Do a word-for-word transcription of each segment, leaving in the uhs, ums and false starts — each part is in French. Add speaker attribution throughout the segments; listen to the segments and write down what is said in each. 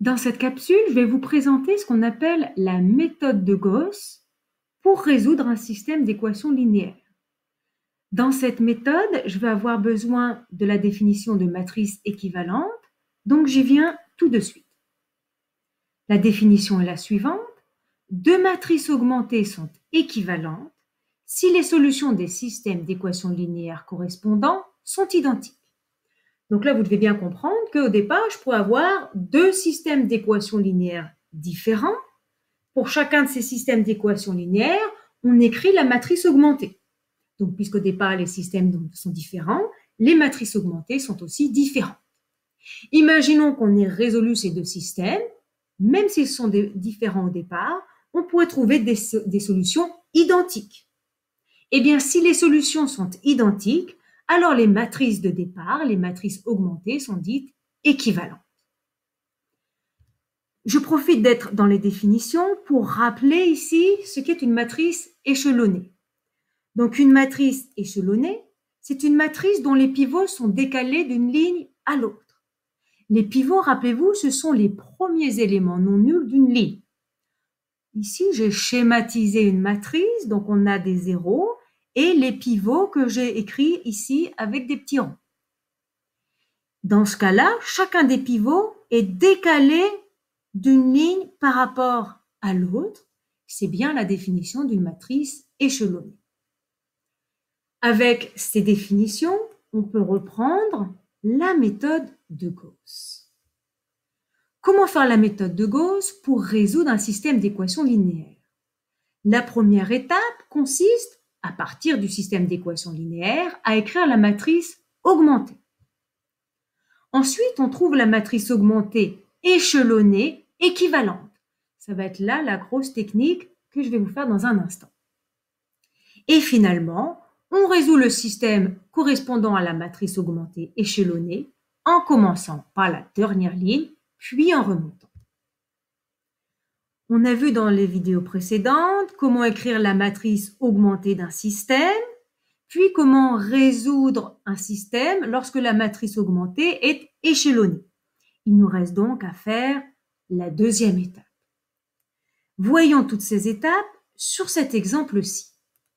Speaker 1: Dans cette capsule, je vais vous présenter ce qu'on appelle la méthode de Gauss pour résoudre un système d'équations linéaires. Dans cette méthode, je vais avoir besoin de la définition de matrice équivalente, donc j'y viens tout de suite. La définition est la suivante. Deux matrices augmentées sont équivalentes si les solutions des systèmes d'équations linéaires correspondants sont identiques. Donc là, vous devez bien comprendre qu'au départ, je pourrais avoir deux systèmes d'équations linéaires différents. Pour chacun de ces systèmes d'équations linéaires, on écrit la matrice augmentée. Donc, puisqu'au départ, les systèmes sont différents, les matrices augmentées sont aussi différentes. Imaginons qu'on ait résolu ces deux systèmes, même s'ils sont différents au départ, on pourrait trouver des, des solutions identiques. Eh bien, si les solutions sont identiques, alors les matrices de départ, les matrices augmentées, sont dites équivalentes. Je profite d'être dans les définitions pour rappeler ici ce qu'est une matrice échelonnée. Donc, une matrice échelonnée, c'est une matrice dont les pivots sont décalés d'une ligne à l'autre. Les pivots, rappelez-vous, ce sont les premiers éléments non nuls d'une ligne. Ici, j'ai schématisé une matrice, donc on a des zéros, et les pivots que j'ai écrits ici avec des petits ronds. Dans ce cas-là, chacun des pivots est décalé d'une ligne par rapport à l'autre. C'est bien la définition d'une matrice échelonnée. Avec ces définitions, on peut reprendre la méthode de Gauss. Comment faire la méthode de Gauss pour résoudre un système d'équations linéaires? La première étape consiste, à partir du système d'équations linéaires, à écrire la matrice augmentée. Ensuite, on trouve la matrice augmentée échelonnée équivalente. Ça va être là la grosse technique que je vais vous faire dans un instant. Et finalement, on résout le système correspondant à la matrice augmentée échelonnée en commençant par la dernière ligne, puis en remontant. On a vu dans les vidéos précédentes comment écrire la matrice augmentée d'un système, puis comment résoudre un système lorsque la matrice augmentée est échelonnée. Il nous reste donc à faire la deuxième étape. Voyons toutes ces étapes sur cet exemple-ci.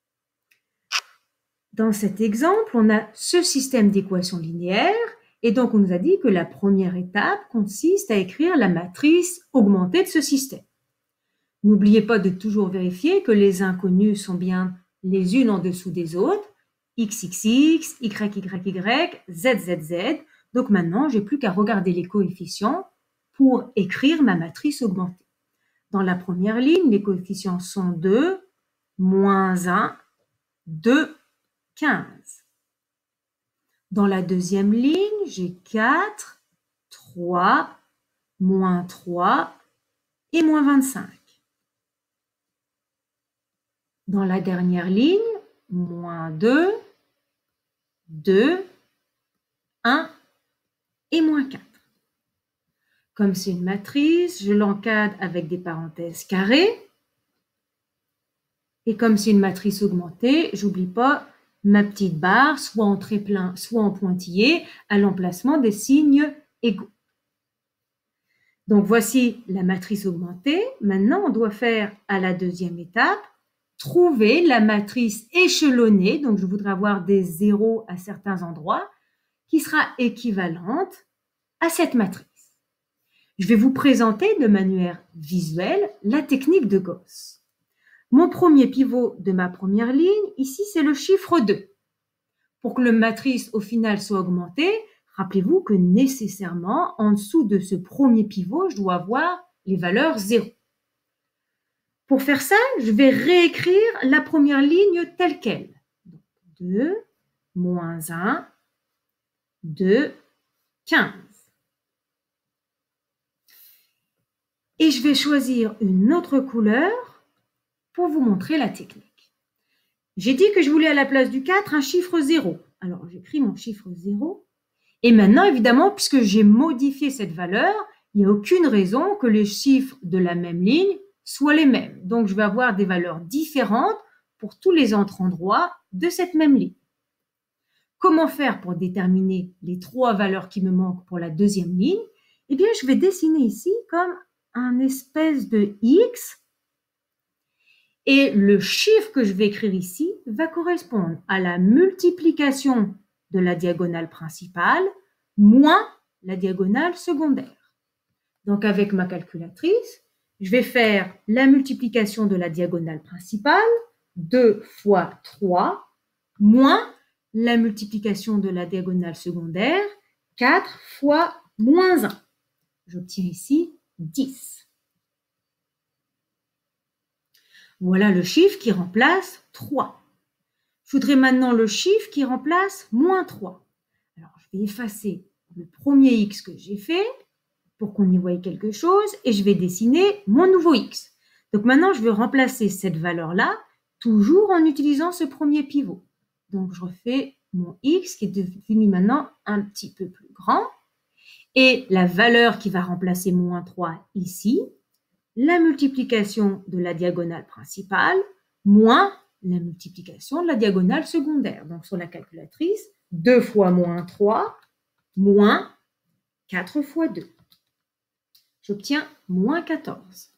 Speaker 1: Dans cet exemple, on a ce système d'équations linéaires et donc on nous a dit que la première étape consiste à écrire la matrice augmentée de ce système. N'oubliez pas de toujours vérifier que les inconnues sont bien les unes en dessous des autres, x, x, x, y, y, y, z, z, z. Donc maintenant, je n'ai plus qu'à regarder les coefficients pour écrire ma matrice augmentée. Dans la première ligne, les coefficients sont deux, moins un, deux, quinze. Dans la deuxième ligne, j'ai quatre, trois, moins trois et moins vingt-cinq. Dans la dernière ligne, moins deux, deux, un et moins quatre. Comme c'est une matrice, je l'encadre avec des parenthèses carrées. Et comme c'est une matrice augmentée, j'oublie pas ma petite barre, soit en trait plein, soit en pointillé, à l'emplacement des signes égaux. Donc voici la matrice augmentée. Maintenant, on doit faire à la deuxième étape, trouver la matrice échelonnée, donc je voudrais avoir des zéros à certains endroits, qui sera équivalente à cette matrice. Je vais vous présenter de manière visuelle la technique de Gauss. Mon premier pivot de ma première ligne, ici, c'est le chiffre deux. Pour que la matrice au final soit augmentée, rappelez-vous que nécessairement, en dessous de ce premier pivot, je dois avoir les valeurs zéro. Pour faire ça, je vais réécrire la première ligne telle qu'elle. deux, moins un, deux, quinze. Et je vais choisir une autre couleur pour vous montrer la technique. J'ai dit que je voulais à la place du quatre un chiffre zéro. Alors, j'écris mon chiffre zéro. Et maintenant, évidemment, puisque j'ai modifié cette valeur, il n'y a aucune raison que les chiffres de la même ligne soient les mêmes. Donc, je vais avoir des valeurs différentes pour tous les autres endroits de cette même ligne. Comment faire pour déterminer les trois valeurs qui me manquent pour la deuxième ligne? Eh bien, je vais dessiner ici comme un espèce de X. Et le chiffre que je vais écrire ici va correspondre à la multiplication de la diagonale principale moins la diagonale secondaire. Donc, avec ma calculatrice, je vais faire la multiplication de la diagonale principale, deux fois trois, moins la multiplication de la diagonale secondaire, quatre fois moins un. J'obtiens ici dix. Voilà le chiffre qui remplace trois. Je voudrais maintenant le chiffre qui remplace moins trois. Alors, je vais effacer le premier X que j'ai fait pour qu'on y voie quelque chose et je vais dessiner mon nouveau X. Donc maintenant, je vais remplacer cette valeur-là toujours en utilisant ce premier pivot. Donc, je refais mon X qui est devenu maintenant un petit peu plus grand. Et la valeur qui va remplacer moins trois ici, la multiplication de la diagonale principale moins la multiplication de la diagonale secondaire. Donc, sur la calculatrice, deux fois moins trois, moins quatre fois deux. J'obtiens moins quatorze.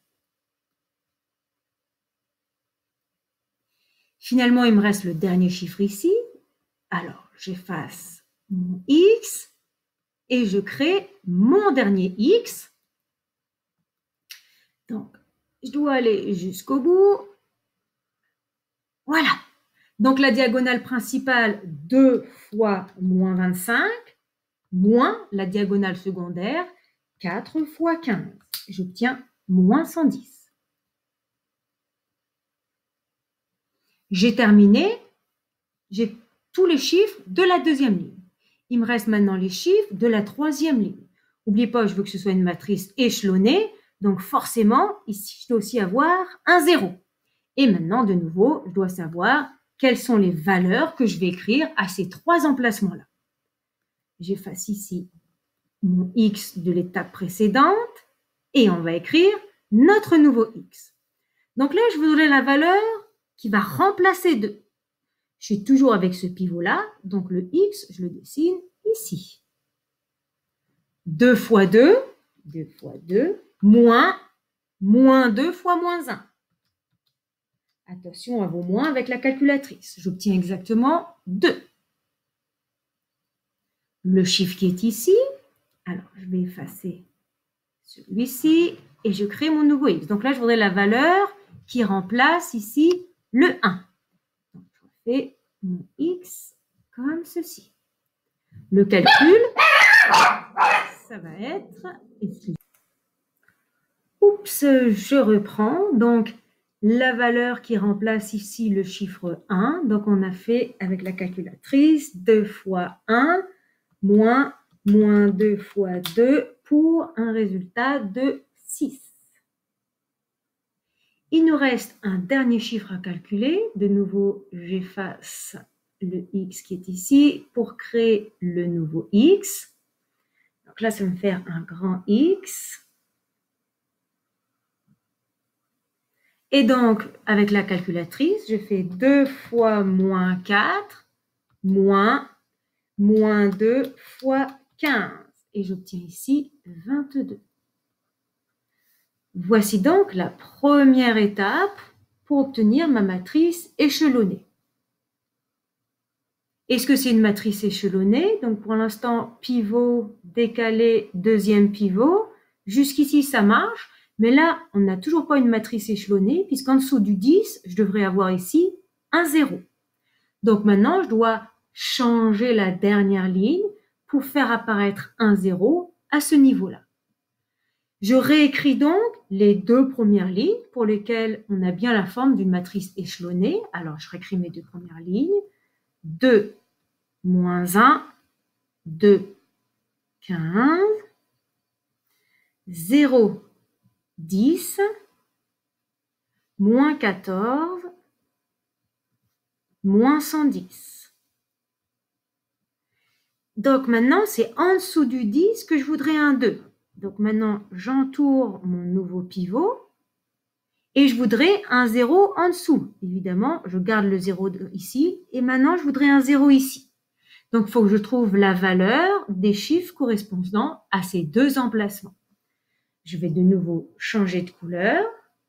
Speaker 1: Finalement, il me reste le dernier chiffre ici. Alors, j'efface mon X et je crée mon dernier X. Donc, je dois aller jusqu'au bout. Voilà. Donc, la diagonale principale, deux fois moins vingt-cinq, moins la diagonale secondaire, quatre fois quinze. J'obtiens moins cent dix. J'ai terminé. J'ai tous les chiffres de la deuxième ligne. Il me reste maintenant les chiffres de la troisième ligne. N'oubliez pas, je veux que ce soit une matrice échelonnée. Donc, forcément, ici, je dois aussi avoir un zéro. Et maintenant, de nouveau, je dois savoir quelles sont les valeurs que je vais écrire à ces trois emplacements-là. J'efface ici mon X de l'étape précédente et on va écrire notre nouveau X. Donc là, je voudrais la valeur qui va remplacer deux. Je suis toujours avec ce pivot-là, donc le X, je le dessine ici. deux fois deux, deux fois deux, moins, moins deux fois moins un. Attention à vos moins avec la calculatrice. J'obtiens exactement deux. Le chiffre qui est ici, alors je vais effacer celui-ci et je crée mon nouveau X. Donc là, je voudrais la valeur qui remplace ici le un. Donc je fais mon X comme ceci. Le calcul, ça va être... Oups, je reprends. Donc, la valeur qui remplace ici le chiffre un. Donc, on a fait avec la calculatrice deux fois un moins, moins deux fois deux pour un résultat de six. Il nous reste un dernier chiffre à calculer. De nouveau, j'efface le X qui est ici pour créer le nouveau X. Donc là, ça va me faire un grand X. Et donc, avec la calculatrice, je fais deux fois moins quatre, moins, moins deux fois quinze. Et j'obtiens ici vingt-deux. Voici donc la première étape pour obtenir ma matrice échelonnée. Est-ce que c'est une matrice échelonnée? Donc, pour l'instant, pivot, décalé, deuxième pivot. Jusqu'ici, ça marche. Mais là, on n'a toujours pas une matrice échelonnée, puisqu'en dessous du dix, je devrais avoir ici un zéro. Donc maintenant, je dois changer la dernière ligne pour faire apparaître un zéro à ce niveau-là. Je réécris donc les deux premières lignes pour lesquelles on a bien la forme d'une matrice échelonnée. Alors, je réécris mes deux premières lignes. deux moins un, deux, quinze, zéro, dix, moins quatorze, moins cent dix. Donc maintenant, c'est en dessous du dix que je voudrais un deux. Donc maintenant, j'entoure mon nouveau pivot et je voudrais un zéro en dessous. Évidemment, je garde le zéro ici et maintenant, je voudrais un zéro ici. Donc, il faut que je trouve la valeur des chiffres correspondant à ces deux emplacements. Je vais de nouveau changer de couleur.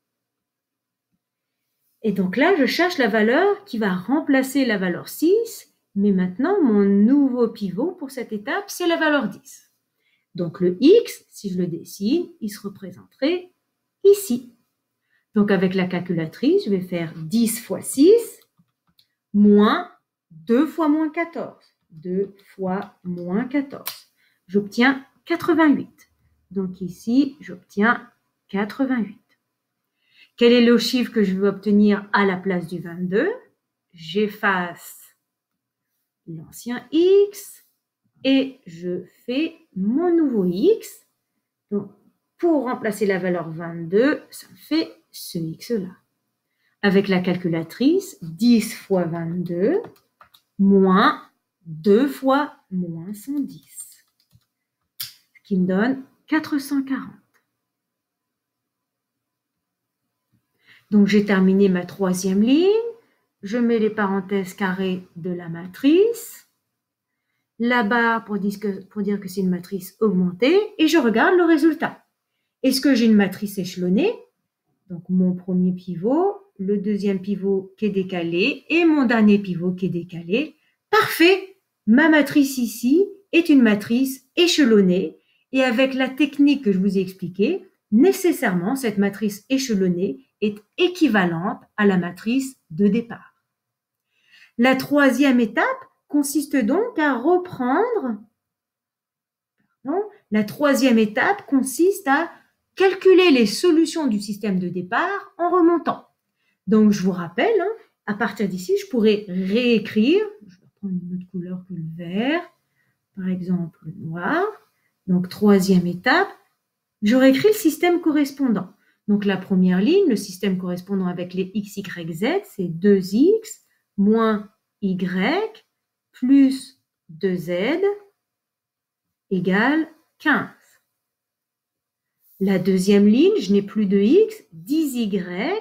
Speaker 1: Et donc là, je cherche la valeur qui va remplacer la valeur six. Mais maintenant, mon nouveau pivot pour cette étape, c'est la valeur dix. Donc le X, si je le dessine, il se représenterait ici. Donc avec la calculatrice, je vais faire dix fois six, moins deux fois moins quatorze. deux fois moins quatorze. J'obtiens quatre-vingt-huit. Donc ici, j'obtiens quatre-vingt-huit. Quel est le chiffre que je veux obtenir à la place du vingt-deux? J'efface l'ancien X et je fais mon nouveau X. Donc, pour remplacer la valeur vingt-deux, ça me fait ce X-là. Avec la calculatrice, dix fois vingt-deux, moins deux fois moins cent dix, ce qui me donne quatre cent quarante. Donc, j'ai terminé ma troisième ligne. Je mets les parenthèses carrées de la matrice, la barre pour dire que, pour dire que c'est une matrice augmentée, et je regarde le résultat. Est-ce que j'ai une matrice échelonnée? Donc, mon premier pivot, le deuxième pivot qui est décalé, et mon dernier pivot qui est décalé. Parfait! Ma matrice ici est une matrice échelonnée, et avec la technique que je vous ai expliquée, nécessairement, cette matrice échelonnée est équivalente à la matrice de départ. La troisième étape consiste donc à reprendre, pardon, la troisième étape consiste à calculer les solutions du système de départ en remontant. Donc, je vous rappelle, hein, à partir d'ici, je pourrais réécrire, je vais prendre une autre couleur que le vert, par exemple le noir. Donc, troisième étape, je réécris le système correspondant. Donc, la première ligne, le système correspondant avec les x, y, z, c'est deux x moins y plus deux z égale quinze. La deuxième ligne, je n'ai plus de x, dix y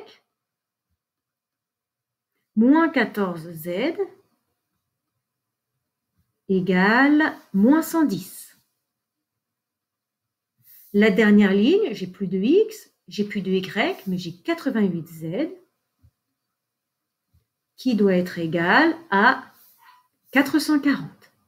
Speaker 1: moins quatorze z égale moins cent dix. La dernière ligne, j'ai plus de x, j'ai plus de y, mais j'ai quatre-vingt-huit z qui doit être égal à quatre cent quarante.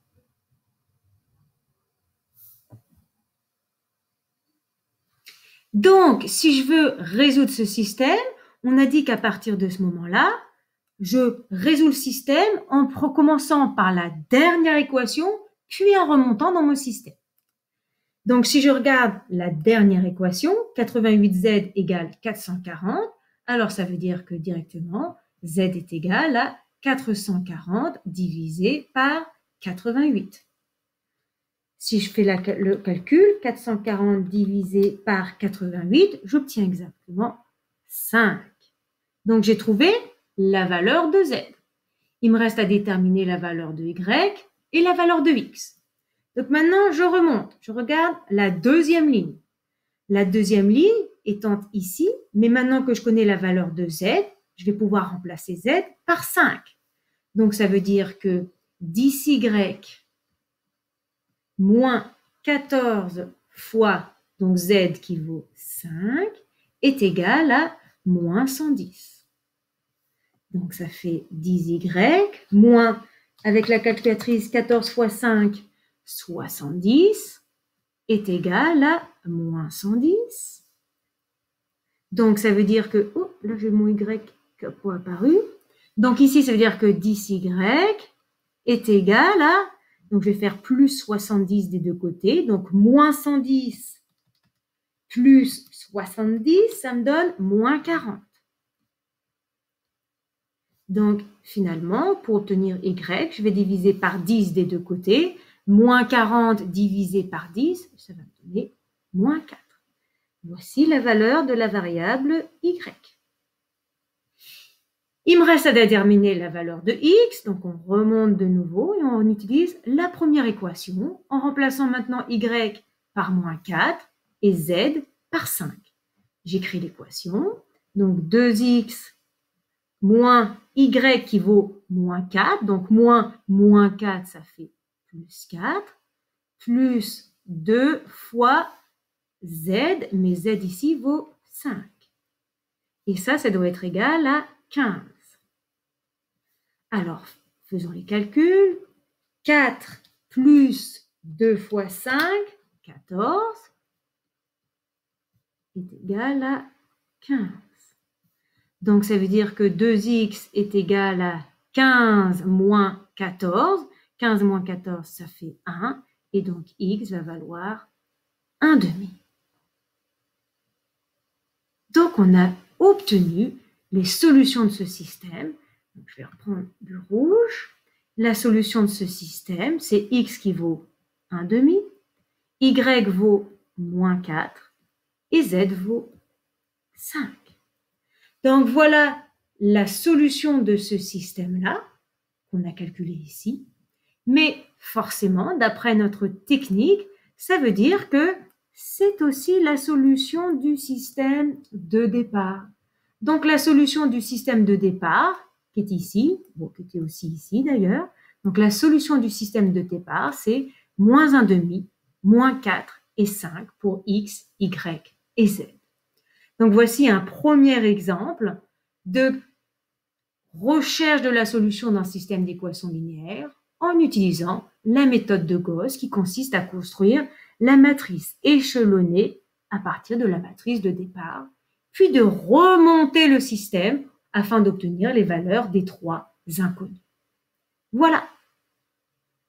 Speaker 1: Donc, si je veux résoudre ce système, on a dit qu'à partir de ce moment-là, je résous le système en commençant par la dernière équation, puis en remontant dans mon système. Donc, si je regarde la dernière équation, quatre-vingt-huit z égale quatre cent quarante, alors ça veut dire que directement, z est égal à quatre cent quarante divisé par quatre-vingt-huit. Si je fais la, le calcul, quatre cent quarante divisé par quatre-vingt-huit, j'obtiens exactement cinq. Donc, j'ai trouvé la valeur de z. Il me reste à déterminer la valeur de y et la valeur de x. Donc, maintenant, je remonte. Je regarde la deuxième ligne. La deuxième ligne étant ici, mais maintenant que je connais la valeur de z, je vais pouvoir remplacer z par cinq. Donc, ça veut dire que dix y moins quatorze fois donc z qui vaut cinq est égal à moins cent dix. Donc, ça fait dix y moins, avec la calculatrice, quatorze fois cinq, soixante-dix, est égal à moins cent dix. Donc, ça veut dire que, oh, là j'ai mon y qui n'a pas apparu. Donc, ici, ça veut dire que dix y est égal à, donc je vais faire plus soixante-dix des deux côtés, donc moins cent dix plus soixante-dix, ça me donne moins quarante. Donc, finalement, pour obtenir y, je vais diviser par dix des deux côtés. Moins quarante divisé par dix, ça va me donner moins quatre. Voici la valeur de la variable y. Il me reste à déterminer la valeur de x, donc on remonte de nouveau et on utilise la première équation en remplaçant maintenant y par moins quatre et z par cinq. J'écris l'équation, donc deux x moins y qui vaut moins quatre, donc moins moins quatre, ça fait plus quatre plus deux fois z, mais z ici vaut cinq. Et ça, ça doit être égal à quinze. Alors, faisons les calculs. quatre plus deux fois cinq, quatorze, est égal à quinze. Donc, ça veut dire que deux x est égal à quinze moins quatorze. quinze moins quatorze, ça fait un. Et donc, x va valoir un demi. Donc, on a obtenu les solutions de ce système. Donc, je vais reprendre du rouge. La solution de ce système, c'est x qui vaut un demi, y vaut moins quatre et z vaut cinq. Donc, voilà la solution de ce système-là, qu'on a calculé ici. Mais forcément, d'après notre technique, ça veut dire que c'est aussi la solution du système de départ. Donc, la solution du système de départ, qui est ici, bon, qui était aussi ici d'ailleurs, donc la solution du système de départ, c'est moins un demi, moins quatre et cinq pour x, y et z. Donc, voici un premier exemple de recherche de la solution d'un système d'équations linéaires en utilisant la méthode de Gauss qui consiste à construire la matrice échelonnée à partir de la matrice de départ, puis de remonter le système afin d'obtenir les valeurs des trois inconnus. Voilà.